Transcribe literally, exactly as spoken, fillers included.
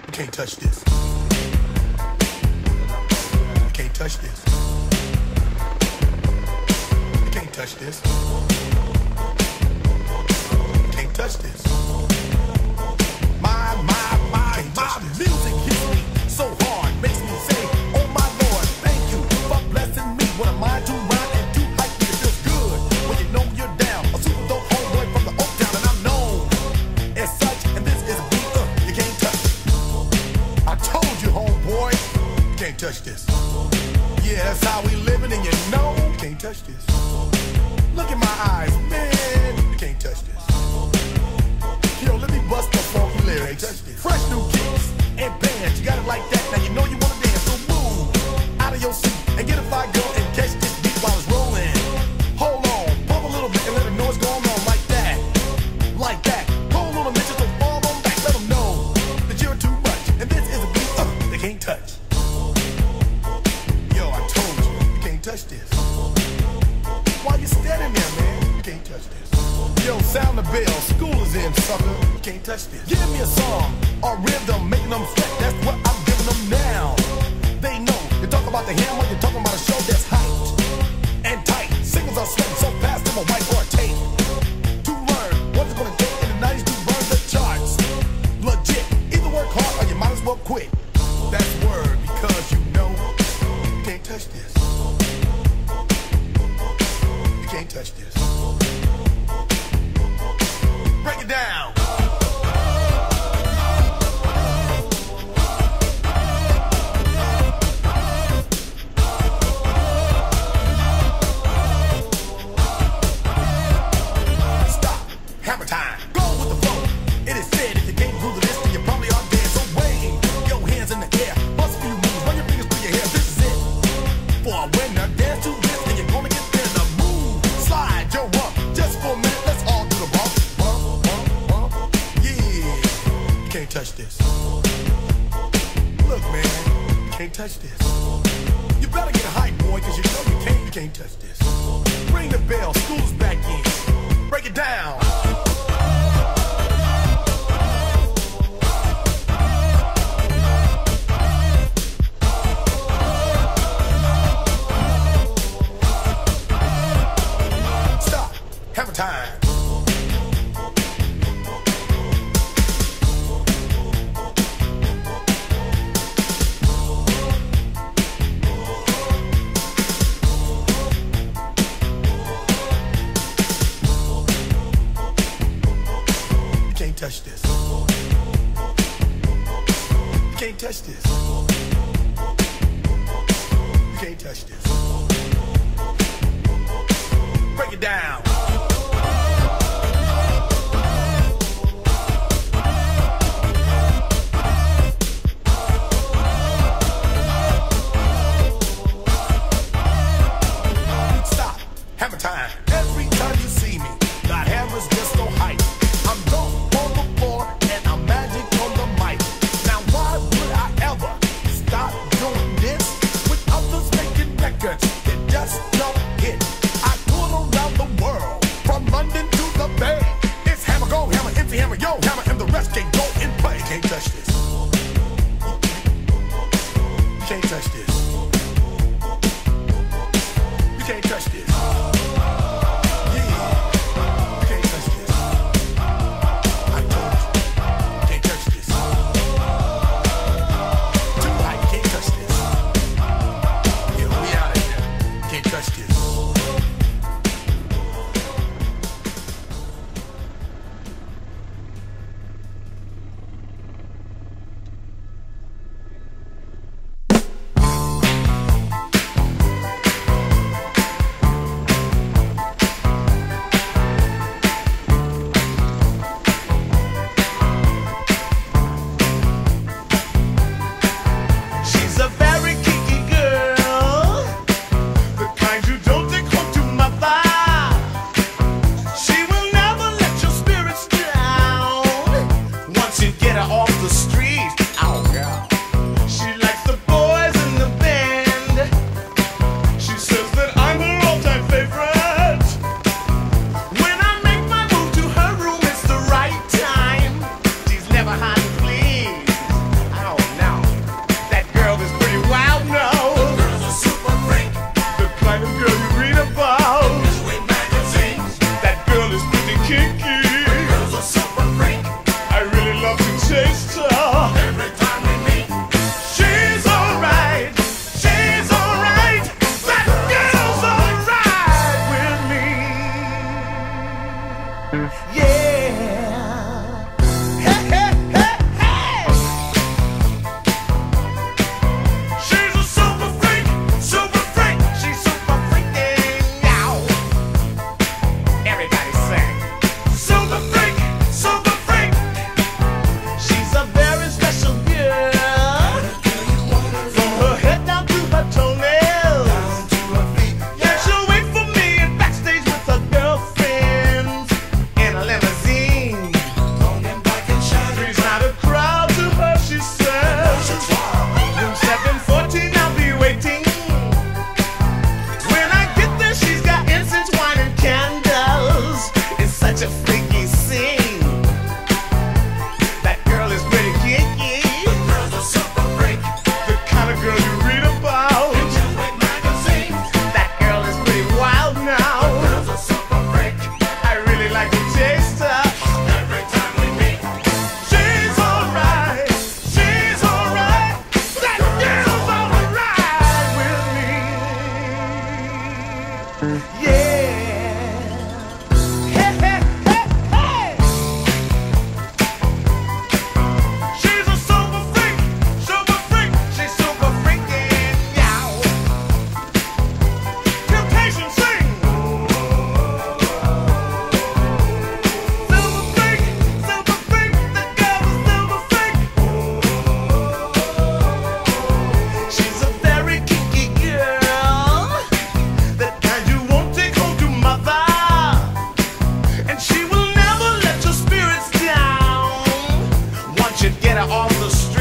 You can't touch this. You can't touch this. You can't touch this. You can't touch this. My, my, my, my music hits me so hard, makes me say, oh my Lord, thank you for blessing me. What am I to rhyme and to hype me? It feels good when you know you're down. A super dope homeboy from the Oak Town, and I'm known as such. And this is a beat uh, you can't touch. I told you, homeboy, you can't touch this. Yeah, that's how we living, and you know you can't touch this. Look in my eyes, man, you can't touch this. Yo, let me bust the funky lyrics. Fresh new kicks and bands, you got it like that. Now you know you wanna dance, so move out of your seat and get a fire girl and catch this beat while it's rolling. Hold on, pump a little bit and let them know what's going on like that, like that. Pull a little bit just to fall on back, let them know that you're too much. And this is a beat uh, they can't touch. Yo, I told you, you can't touch this. Why you standing there, man? You can't touch this. Yo, sound the bell, school is in, sucker. You can't touch this. Give me a song or rhythm, making them sweat. That's what I'm giving them now. They know. You talk about the hammer, you're talking about a show that's hyped and tight. Singles are sweating so fast, them a white or a tape. To learn what's it gonna take in the nineties to burn the charts. Legit. Either work hard or you might as well quit. That's word, because you know you can't touch this. You can't touch this. Break it down. Stop. Hammer time. Go with the flow. It is said if you can't groove this, then you probably are dead. So wave your hands in the air. Bust a few moves. Run your fingers through your hair. This is it. For a winner, dance to this, and you're gonna get there. The move. Slide your rump. Just for a minute, let's all do the bump. Bump, bump, bump. Yeah. You can't touch this. Look, man. You can't touch this. You better get hype, boy, cause you know you can't, you can't touch this. Ring the bell, school's back in. Break it down. Stop. Hammer time. Touch this. You can't touch this. You can't touch this. Break it down. Stop. Hammer time. Every time you see me, the hammer's just so hype. I'm dope. And I'm magic on the mic. Now why would I ever stop doing this with others making records that just don't hit? I tour around the world get her off the street.